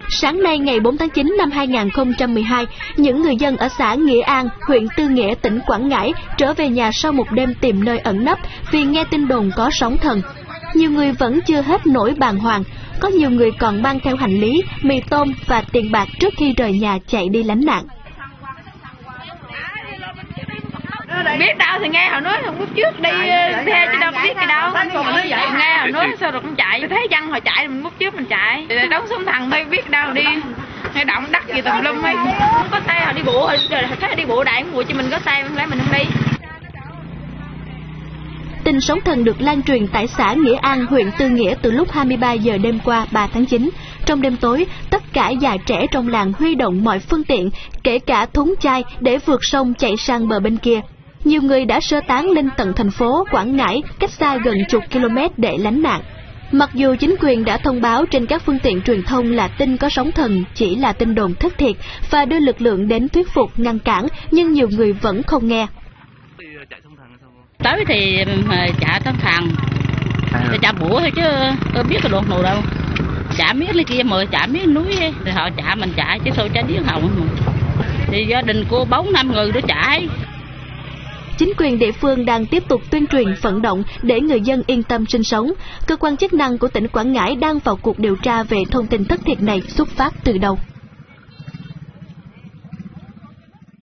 Sáng nay ngày 4 tháng 9 năm 2012, những người dân ở xã Nghĩa An, huyện Tư Nghĩa, tỉnh Quảng Ngãi trở về nhà sau một đêm tìm nơi ẩn nấp vì nghe tin đồn có sóng thần. Nhiều người vẫn chưa hết nỗi bàng hoàng, có nhiều người còn mang theo hành lý, mì tôm và tiền bạc trước khi rời nhà chạy đi lánh nạn. Biết đâu thì nghe họ nói không lúc trước đi theo chứ đâu biết cái đâu. Nghe họ nói sao rồi cũng chạy, thấy dân họ chạy mình lúc trước mình chạy. Đóng súng thần thôi biết đâu đi. Hay động đất gì tùm lum ấy. Không có xe họ đi bộ rồi thấy đi bộ đại bộ cho mình có xe không lẽ mình không đi. Tin sóng thần được lan truyền tại xã Nghĩa An, huyện Tư Nghĩa từ lúc 23 giờ đêm qua 3 tháng 9. Trong đêm tối, tất cả già trẻ trong làng huy động mọi phương tiện, kể cả thúng chai để vượt sông chạy sang bờ bên kia. Nhiều người đã sơ tán lên tận thành phố Quảng Ngãi, cách xa gần chục km để lánh nạn. Mặc dù chính quyền đã thông báo trên các phương tiện truyền thông là tin có sóng thần chỉ là tin đồn thất thiệt và đưa lực lượng đến thuyết phục ngăn cản, nhưng nhiều người vẫn không nghe. Tới thì chạy sóng thần, chạy bủa thôi chứ tôi biết cái đồn nào đâu. Chạy miếng lên kia mà chạy miếng núi ấy. Thì họ chạy mình chạy chứ sao chạy điếc hồng. Thì gia đình cô 4-5 người đó chạy. Chính quyền địa phương đang tiếp tục tuyên truyền vận động để người dân yên tâm sinh sống. Cơ quan chức năng của tỉnh Quảng Ngãi đang vào cuộc điều tra về thông tin thất thiệt này xuất phát từ đâu.